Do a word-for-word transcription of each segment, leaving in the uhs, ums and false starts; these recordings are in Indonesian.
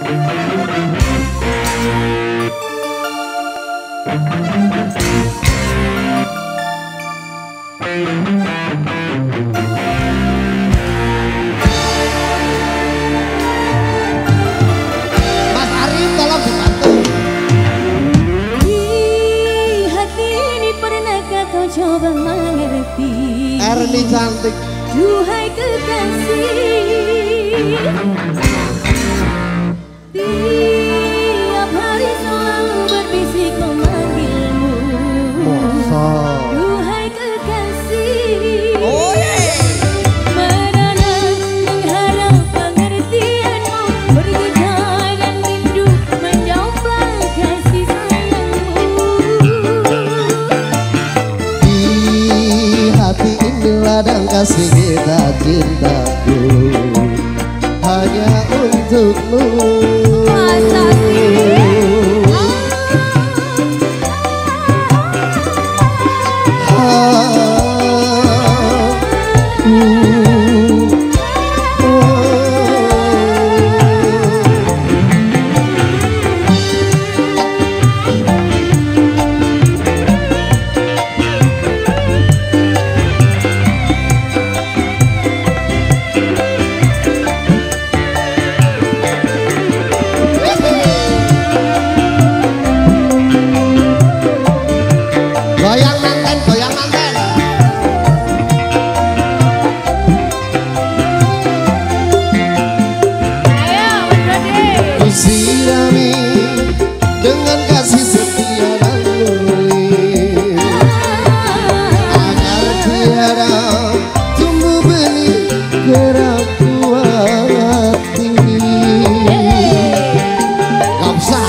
Mas Arif tolong dibantu. Di hati ini pernahkah kau coba mengerti? Erni cantik. Duhai kekasih, tiap hari selalu berbisik memanggilmu. Duhai kekasih, Oh yeah. merana mengharap pengertianmu, bergetar dan rindu menjomblang kasih sayangmu. Di hati ini ladang kasih kita cintaku hanya untukmu. Masa sih? Goyang manten, goyang manten. Ayo, Mas Ku sirami dengan kasih setia dan murni agar tiada tumbuh benih keraguan hati. Gak usah.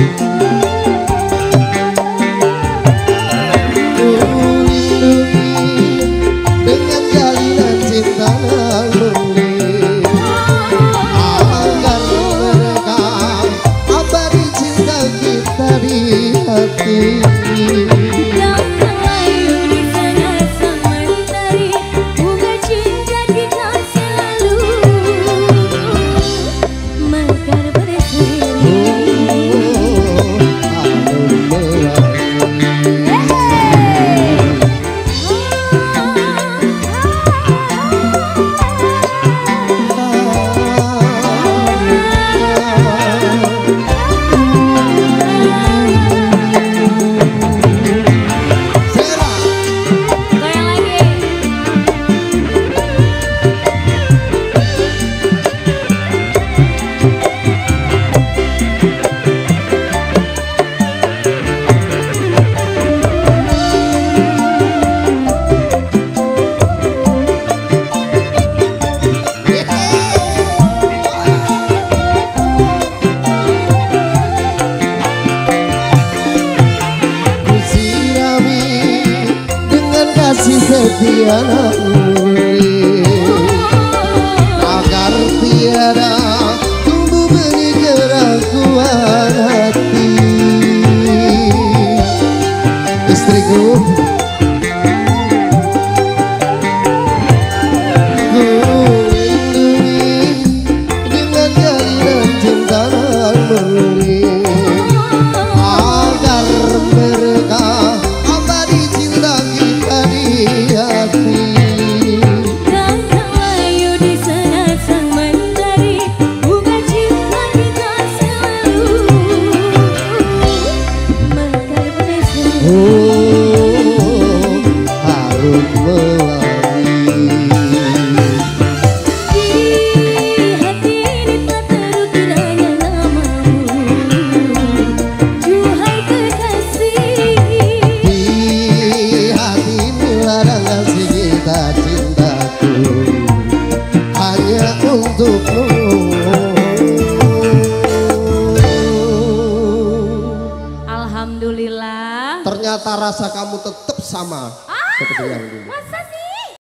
Ku lindungi dengan jalinan cinta dan murni agar mereka abadi cinta kita di hati. yang terlayu di sana sang mentari, bunga cinta kita selalu mekar berseri. Harum mewangi. Sera. Goyang lagi. Ku sirami dengan kasih setia dan murni agar tiada tumbuh benih keraguan hati. Istriku, ku lindungi dengan jalinan cinta dan murni agar mereka abadi cinta kita di hati. yang terlayu di sana sang mentari, bunga cinta kita selalu mekar berseri. Oh, harum mewangi. Di hati ini tak terukir hanya namamu, duhai kekasih. Di hati ini ladang kasih kita cintaku hanya untukmu. Alhamdulillah. Ternyata rasa kamu tetap sama seperti yang dulu. Masa